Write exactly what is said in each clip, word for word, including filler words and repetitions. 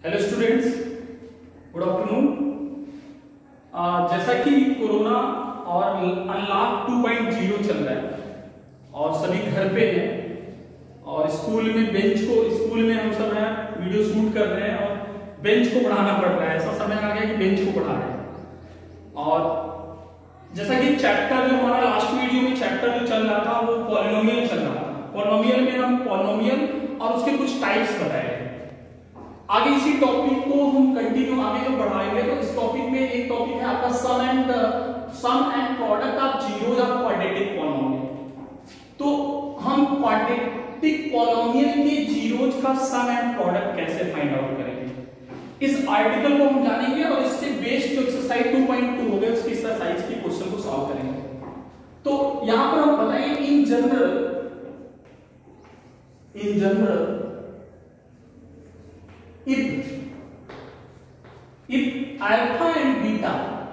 Hello students, good afternoon. जैसा कि corona और अनलॉक टू पॉइंट ज़ीरो चल रहा है और सभी घर पे हैं और स्कूल में बेंच को स्कूल में हम सब हैं, वीडियो शूट कर रहे हैं और बेंच को बढ़ाना पड़ रहा है। ऐसा समय आ गया कि बेंच को बढ़ा रहे हैं। और जैसा कि चैप्टर जो हमारा लास्ट वीडियो में चैप्टर जो चल रहा था वो पॉलिनोमियल चल रहा था। पॉलिनोमियल में हम पॉलिनोमियल और उसके कुछ टाइप्स बताए। आगे इसी टॉपिक को हम कंटिन्यू आगे जो बढ़ाएंगे तो इस टॉपिक में एक टॉपिक है आपका sum and sum and product of zero या क्वाड्रेटिक पॉलिनोमियल। तो हम क्वाड्रेटिक पॉलिनोमियल के जीरोज का सम एंड प्रोडक्ट कैसे फाइंड आउट करेंगे, इस आर्टिकल को हम जानेंगे और इससे बेस्ड जो एक्सरसाइज टू पॉइंट टू हो गया उसकी एक्सरसाइज के क्वेश्चन को सॉल्व करेंगे। तो यहां पर हम बताएंगे in general in general if if alpha and beta,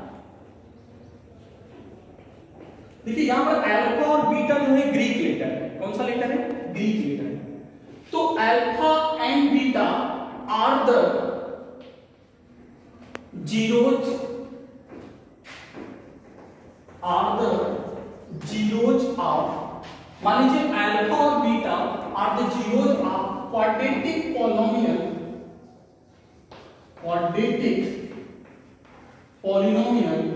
देखिए यहां पर अल्फा और बीटा जो है ग्रीक लेटर है। कौन सा लेटर है? ग्रीक लेटर है। तो alpha and beta are the zeros are the zeros of, मान लीजिए अल्फा और beta are the zeros of quadratic polynomial quadratic polynomial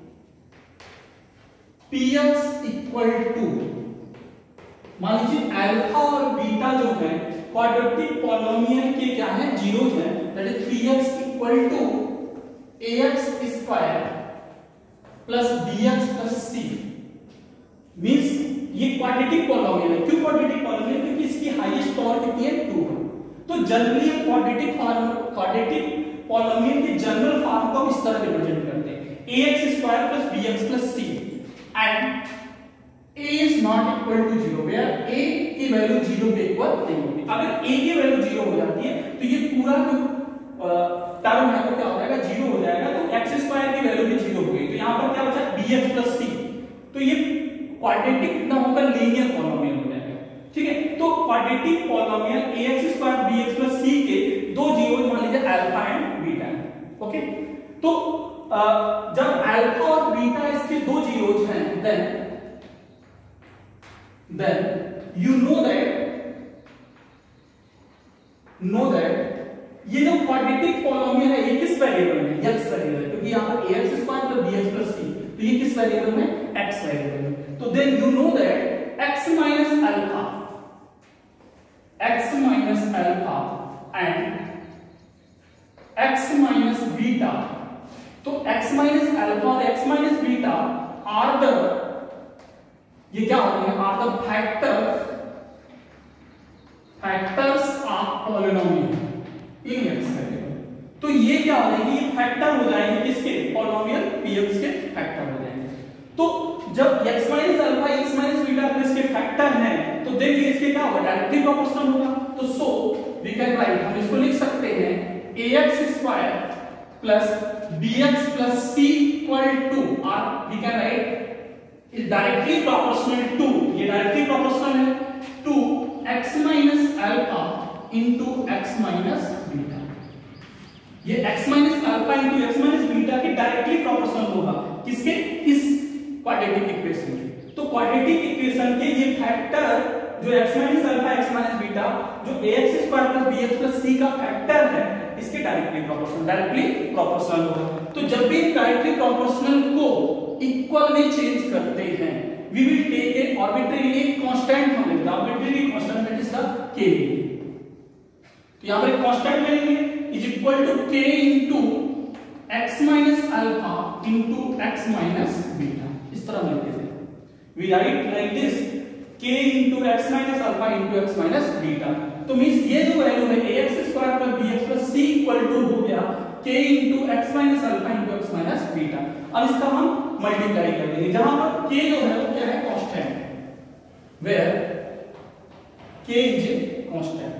px equal to, मान लीजिए अल्फा और बीटा जो है क्वाड्रेटिक पॉलिनोमियल के क्या है? जीरोज है। That is px equal to ax square plus bx plus c। Means ये क्वाड्रेटिक पॉलिनोमियल है। क्यों क्वाड्रेटिक पॉलिनोमियल? क्योंकि इसकी हाईएस्ट पावर कितनी है? टू है। तो जनरली हम क्वाड्रेटिक फॉर्म क्वाड्रेटिक पॉलिनोमियल के जनरल फॉर्म को हम इस तरह रिप्रेजेंट करते हैं ax square plus bx plus c and a is not equal to zero, where a की वैल्यू जीरो के इक्वल नहीं होती। अगर a की वैल्यू जीरो हो जाती है तो ये पूरा जो टर्म है वो क्या हो जाएगा? जीरो हो जाएगा। तो x स्क्वायर की वैल्यू भी जीरो हो गई। तो यहां पर क्या बचा? bx plus c। तो ये क्वाड्रेटिक ना होकर लीनियर पॉलिनोमियल हो जाएगा। ठीक है। तो quadratic polynomial ax square bx plus c के दो जीरो मान लीजिए अल्फा एंड बीटा है। ओके। तो आ, जब अल्फा और बीटा इसके दो जीरोज हैं then then you know that know that ये जो क्वाड्रेटिक पॉलिनोमियल है ये किस वेरिएबल में? x वेरिएबल है। क्योंकि यहां पर ax square plus bx plus c, तो ये किस वेरिएबल में? x वेरिएबल में। तो then you know that x minus alpha x minus alpha and x minus beta, तो x माइनस अल्फा और x minus beta are the, ये क्या होते हैं? Are the factors factors of polynomial in x variable. तो ये क्या हो जाएगी? ये फैक्टर हो जाएंगे किसके? पॉलिनोमियल px के फैक्टर हो जाएंगे। तो जब x minus alpha x minus beta plus के फैक्टर हैं तो देन ये इसके क्या होगा? डायरेक्टली प्रोपोर्शनल होगा। तो सो वी कैन राइट, हम इसको लिख सकते हैं ax square plus bx plus c equal to, और we can write is directly proportional to, ये डायरेक्टली प्रोपोर्शनल है to x minus alpha into x minus beta. ये x minus alpha into x minus beta के directly proportional होगा किसके? इस quadratic equation के। तो क्वाड्रेटिक इक्वेशन के ये फैक्टर जो x minus alpha x minus beta जो ax square plus bx plus c का फैक्टर है इसके डायरेक्टली प्रोपोर्शनल डायरेक्टली प्रोपोर्शनल होगा। तो जब भी डायरेक्टली प्रोपोर्शनल को इक्वल में चेंज करते हैं we will take a arbitrary constant, हम लेंगे arbitrary constant that is the k। तो यहां पर एक कांस्टेंट लेंगे is equal to k into x minus alpha into x minus beta. इस तरह लिखते हैं we write like this k into x minus alpha into x minus beta। तो मींस ये जो वैल्यू है ax square plus bx plus c equal to हो गया k into x minus alpha into x minus beta। अब इसका हम multiply कर देंगे जहां पर k जो है वो क्या है? Constant, where k is a constant.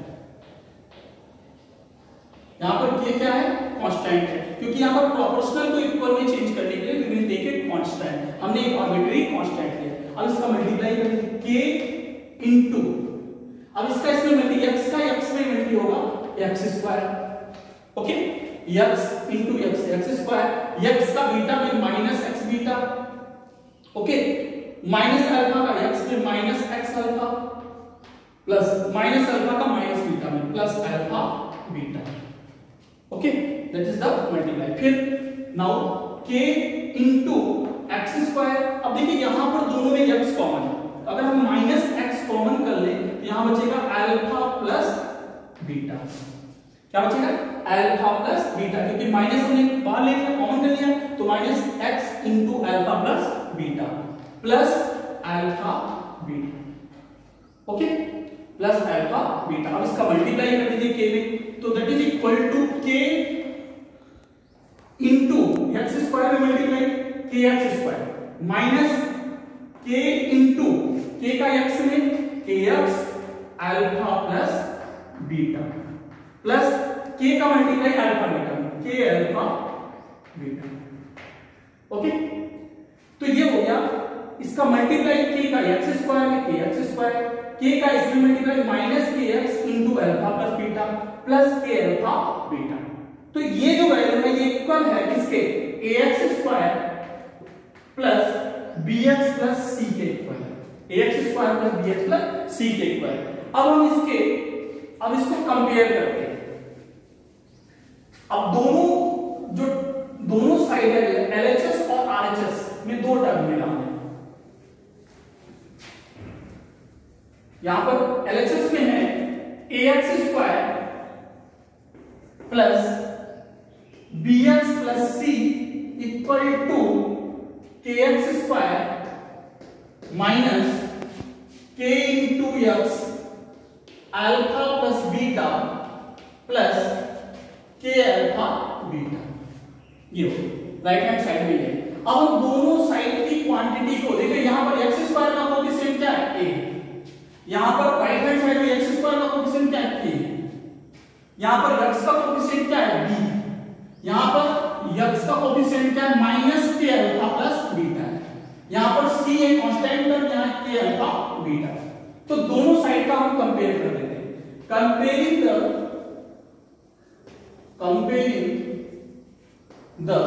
यहां पर k क्या है? कांस्टेंट है। क्योंकि यहां पर प्रोपोर्शनल को इक्वल में चेंज करने के लिए we will take a constant. हमने एक आर्बिट्रेरी कांस्टेंट लिया। अब इसका मल्टीप्लाई करेंगे k इनटू, अब इसका इसमें मल्टी x का x में मल्टी होगा x square okay, x into x x square, x का बीटा में minus x beta, okay, minus alpha का x में minus x alpha, plus minus alpha का माइनस बीटा में plus alpha beta, okay, that is the multiply. फिर now k into x square, अब देखिए यहां पर दोनों में x कॉमन है, अगर हम माइनस एक्स कॉमन कर ले तो यहां बचेगा अल्फा प्लस बीटा, क्या बचेगा अल्फा प्लस बीटा, क्योंकि माइनस हमने बाहर ले लिया, कॉमन कर लिया, तो minus x into alpha plus beta plus alpha beta, okay, plus alpha beta. अब इसका मल्टीप्लाई कर दीजिए k में, तो that is equal to k into x square में multiply k x square minus k into k का x में k x alpha plus beta plus k का मल्टीप्लाई अल्फा बीटा में k अल्फा बीटा, ओके, तो ये हो गया इसका मल्टीप्लाई k का x स्क्वायर में के एक्स स्क्वायर, k का इसमें multiply minus k x into alpha plus beta plus k alpha beta. तो ये जो वैल्यू है ये इक्वल है किसके, ax square plus bx plus c के इक्वल है, ax square plus bx plus c के इक्वल है। अब हम इसके अब इसको कंपेयर करते हैं। अब दोनों जो दोनों साइड है L H S और R H S में दो टर्म मिला है, यहां पर L H S में है ax square plus bx plus c equal to kx square minus k into x alpha plus beta plus k alpha beta, ये राइट हैंड साइड में है। अब हम दोनों साइड की क्वांटिटी को देखिए, यहां पर x स्क्वायर का कोएफिशिएंट क्या है a, यहां पर राइट हैंड साइड में x स्क्वायर का कोएफिशिएंट क्या है k, यहां पर x का कोएफिशिएंट क्या है b, यहां पर x का कोएफिशिएंट क्या है minus k alpha plus beta है, यहां पर c है कांस्टेंट टर्म, यहां k अल्फा बीटा। तो दोनों साइड का हम कंपेयर कर लेते हैं, comparing the comparing the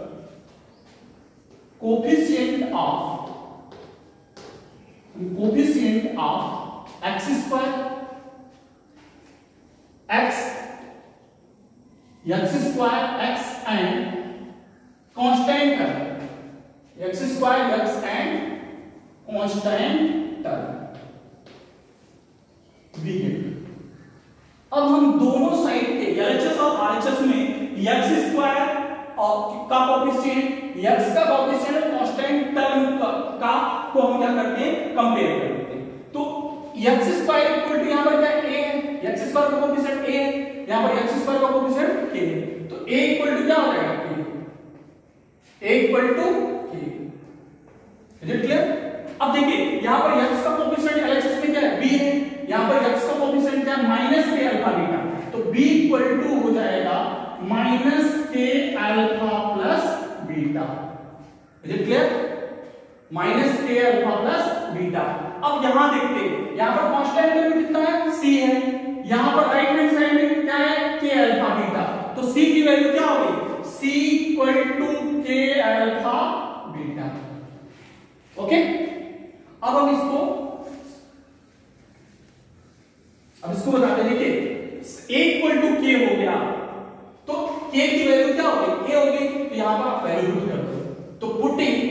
coefficient of coefficient of x square x x square x and constant term x square x and constant term we get. अब हम दोनों साइड के L H S और R H S में x square का coefficient x का coefficient constant term का को हम क्या करते हैं कंपेयर कर लेते हैं। तो x स्क्वायर इक्वल टू यहां पर क्या है a है, x स्क्वायर का कोएफिशिएंट a है, यहां पर x स्क्वायर का कोएफिशिएंट k है, तो a इक्वल टू क्या हो जाएगा k, a equal to k, is it clear. अब देखिए यहां पर x का कोएफिशिएंट L H S में क्या है b है, यहां पर x का कोएफिशिएंट क्या है माइनस k अल्फा बीटा, तो b इक्वल टू हो जाएगा minus k alpha plus beta, is it clear, minus k alpha plus beta. अब यहां देखते हैं यहां पर कांस्टेंट टर्म कितना है c है, यहां पर राइट हैंड साइड में क्या है k अल्फा बीटा, तो c की वैल्यू क्या हो गई c equal to k alpha beta, okay. अब हम इसको अब इसको बताते हैं, देखिए a इक्वल टू k हो गया, तो k की वैल्यू क्या हो गई a हो गई, तो यहां पर आप वैल्यू पुट कर दो, तो putting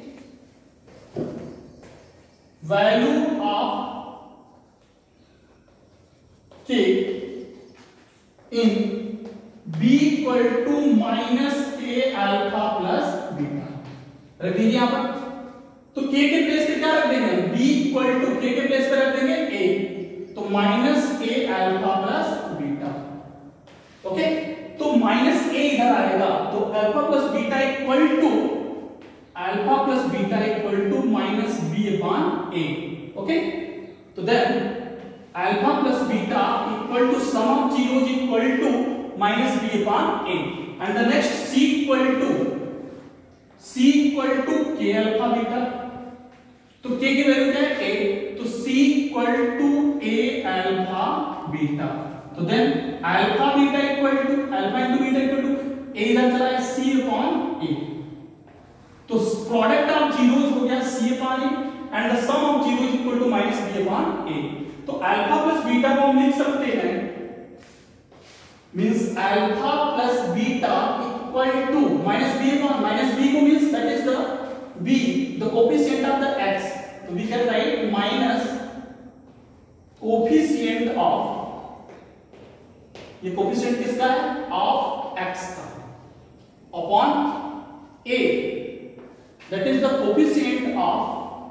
value of k in b equal to minus k alpha plus beta रख दीजिए यहां पर। तो k के प्लेस पे क्या रख देंगे, b इक्वल टू k के प्लेस पे रख देंगे a, तो minus a alpha plus beta, okay. तो माइनस a इधर आएगा, तो alpha plus beta equal to alpha plus beta equal to minus b upon a, okay. तो then alpha plus beta equal to sum of zeros equal to minus b upon a, and the next c equal to c equal to k alpha beta, तो k की value क्या है a, तो c equal to a alpha beta, तो then alpha beta equal to alpha into upon a and the sum of zero is equal to minus b upon a. तो alpha plus beta को हम लिख सकते हैं, means alpha plus beta equal to minus b upon minus b को means that is the b, the coefficient of the x, so we can write minus coefficient of, ये coefficient किसका है, of x का, upon a, that is the coefficient of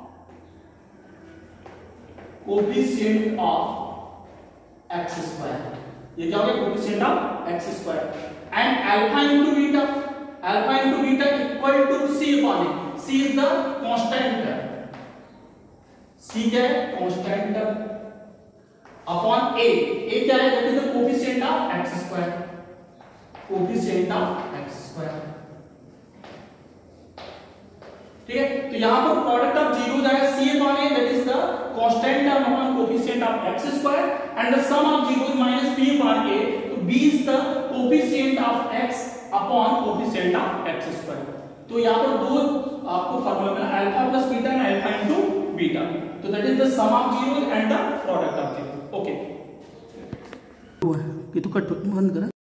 coefficient of x square, ये क्या हो गया, coefficient of x square, and alpha into beta, alpha into beta equal to c upon a, c is the constant, c क्या है, constant upon a, a क्या है, that is the coefficient of x square, coefficient of x square, ठीक है। तो यहां पर product of zero जाएगा c upon a, that is the constant term upon coefficient of x square, and the sum of zero is minus b upon a, तो b is the coefficient of x upon coefficient of x square। तो यहाँ पर दो आपको formula मिला, alpha plus beta and alpha into beta, तो that is the sum of zero and the product of zero. Okay, ये तो cut बंद करा।